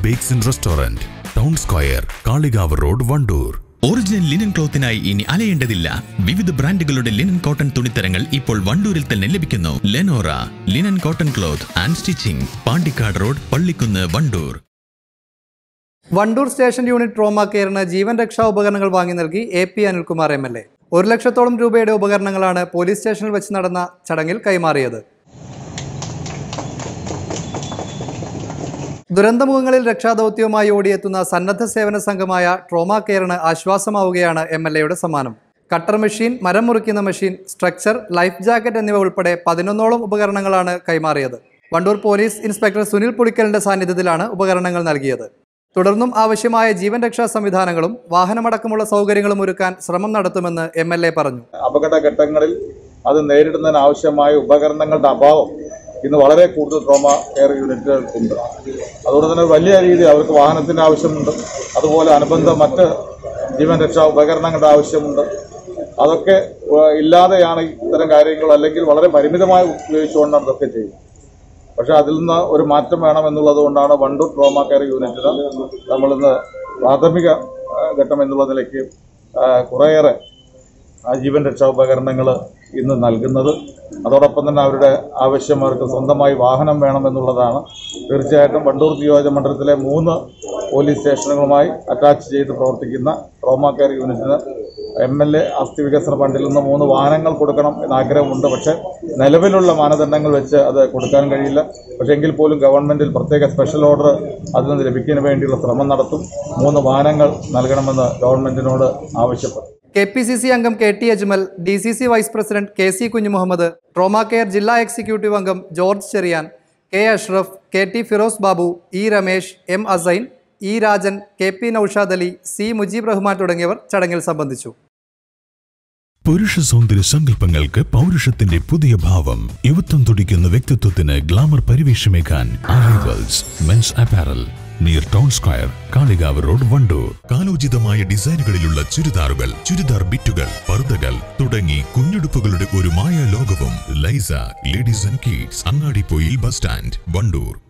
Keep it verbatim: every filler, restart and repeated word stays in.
Bakes and Restaurant, Town Square, Kaligav Road, Vandoor. Original linen ക്ലോത്തിനായി ഇനി അലയേണ്ടതില്ല. വിവിധ ബ്രാൻഡുകളുടെ ലിനൻ കോട്ടൺ തുണിത്തരങ്ങൾ ഇപ്പോൾ വണ്ടൂരിൽ തന്നെ ലഭിക്കുന്നു. Lenora linen cotton cloth and stitching, Pandikkad road, Pallikkunnu, Vandoor. Vandoor station unit trauma കെയറിന് ജീവൻ രക്ഷാ ഉപകരണങ്ങൾ വാങ്ങി നൽകി A P Anilkumar M L A. ഒരു ലക്ഷത്തോളം രൂപയുടെ ഉപകരണങ്ങളാണ് പോലീസ് സ്റ്റേഷനിൽ വെച്ച് നടന്ന ചടങ്ങിൽ കൈമാറിയത്. ദുരന്തമുഖങ്ങളിൽ രക്ഷാദൗത്യവുമായി ഓടിയെത്തുന്ന സന്നദ്ധ സേവന സംഘമായ ട്രോമ കെയറിന് ആശ്വാസമാവുകയാണ് എം എൽ എയുടെ സമ്മാനം. കട്ടർ മെഷീൻ, മരം മുറിക്കുന്ന മെഷീൻ, സ്ട്രക്ചർ, ലൈഫ് ജാക്കറ്റ് എന്നിവ ഉൾപ്പെടെ പതിനൊന്നോളം ഉപകരണങ്ങളാണ് കൈമാറിയത്. വണ്ടൂർ പോലീസ് ഇൻസ്പെക്ടർ സുനിൽ പുളിക്കലിന്റെ സാന്നിധ്യത്തിലാണ് ഉപകരണങ്ങൾ നൽകിയത്. തുടർന്നും ആവശ്യമായ ജീവൻ രക്ഷാ സംവിധാനങ്ങളും വാഹനമടക്കമുള്ള സൗകര്യങ്ങളും ഒരുക്കാൻ ശ്രമം നടത്തുമെന്ന് എം എൽ എ പറഞ്ഞു. അപകടഘട്ടങ്ങളിൽ അത് നേരിടുന്നതിന് ആവശ്യമായ ഉപകരണങ്ങളുടെ അഭാവം ഇന്ന് വളരെ കൂടുതൽ ട്രോമ കെയർ യൂണിറ്റുകൾക്കുണ്ട്. അതുകൊണ്ട് തന്നെ വലിയ രീതിയിൽ അവർക്ക് വാഹനത്തിൻ്റെ ആവശ്യമുണ്ട്, അതുപോലെ അനുബന്ധ മറ്റ് ജീവൻ രക്ഷാ ഉപകരണങ്ങളുടെ ആവശ്യമുണ്ട്. അതൊക്കെ ഇല്ലാതെയാണ് ഇത്തരം കാര്യങ്ങൾ, അല്ലെങ്കിൽ വളരെ പരിമിതമായി ഉപയോഗിച്ചുകൊണ്ടാണ് ഇതൊക്കെ ചെയ്യുന്നത്. പക്ഷേ അതിൽ നിന്ന് ഒരു മാറ്റം വേണമെന്നുള്ളത് കൊണ്ടാണ് വണ്ടൂർ ട്രോമ കെയർ യൂണിറ്റിന് നമ്മളിന്ന് പ്രാഥമിക ഘട്ടം എന്നുള്ള നിലയ്ക്ക് കുറേയേറെ ജീവൻ രക്ഷാ ഉപകരണങ്ങൾ ഇന്ന് നൽകുന്നത്. അതോടൊപ്പം തന്നെ അവരുടെ ആവശ്യം അവർക്ക് സ്വന്തമായി വാഹനം വേണമെന്നുള്ളതാണ്. തീർച്ചയായിട്ടും വണ്ടൂർ നിയോജക മണ്ഡലത്തിലെ മൂന്ന് പോലീസ് സ്റ്റേഷനുകളുമായി അറ്റാച്ച് ചെയ്ത് പ്രവർത്തിക്കുന്ന ട്രോമ കെയർ യൂണിറ്റിന് എം എൽ എ ആസ്തി വികസന ഫണ്ടിൽ നിന്ന് മൂന്ന് വാഹനങ്ങൾ കൊടുക്കണം എന്നാഗ്രഹമുണ്ട്. പക്ഷേ നിലവിലുള്ള മാനദണ്ഡങ്ങൾ വെച്ച് അത് കൊടുക്കാൻ കഴിയില്ല. പക്ഷേ എങ്കിൽ പോലും ഗവൺമെന്റിൽ പ്രത്യേക സ്പെഷ്യൽ ഓർഡർ അതിൽ നിന്ന് ലഭിക്കുന്നതിന് വേണ്ടിയുള്ള ശ്രമം നടത്തും. മൂന്ന് വാഹനങ്ങൾ നൽകണമെന്ന് ഗവൺമെന്റിനോട് ആവശ്യപ്പെട്ടു. കെ പി സി സി അംഗം K T Ajmal, D C C vice president K C Kunhumuhammad, trauma care ജില്ലാ എക്സിക്യൂട്ടീവ് അംഗം George Cherian, K Ashraf, K T Firoz Babu, E Ramesh, M Assain, E Rajan, K P Naushad Ali, C Mujeeb Rahman തുടങ്ങിയവർ ചടങ്ങിൽ സംബന്ധിച്ചു. പുരുഷ സൗന്ദര്യ സങ്കല്പങ്ങൾക്ക് പൗരുഷത്തിന്റെ പുതിയ ഭാവം. യുവത്വം തുടിക്കുന്ന വ്യക്തിത്വത്തിന് ഗ്ലാമർ പരിവേഷമേക്കാൻ arrivals men's apparel, near town square, Kalikavu road, Vandoor. കാലോചിതമായ ഡിസൈനുകളിലുള്ള ചുരിദാറുകൾ, ചുരിദാർ ബിറ്റുകൾ, പർദ്ദകൾ തുടങ്ങി കുഞ്ഞുടുപ്പുകളുടെ ഒരു മായ ലോകവും. Liza ladies and kids, Angadippoyil bus stand, Wandoor.